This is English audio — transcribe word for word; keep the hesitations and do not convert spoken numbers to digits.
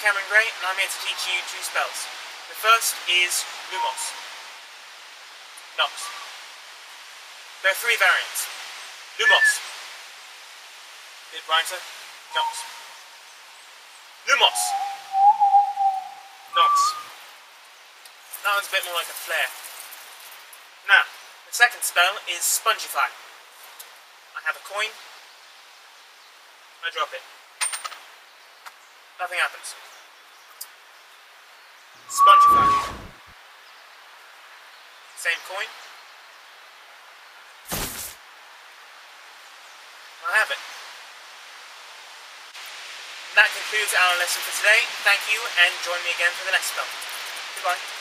Cameron Gray, and I'm here to teach you two spells. The first is Lumos. Nox. There are three variants. Lumos. Bit brighter. Nox. Lumos. Nox. That one's a bit more like a flare. Now, the second spell is Spongify. I have a coin. I drop it. Nothing happens. Spongify. Same coin. I have it. That concludes our lesson for today. Thank you, and join me again for the next spell. Goodbye.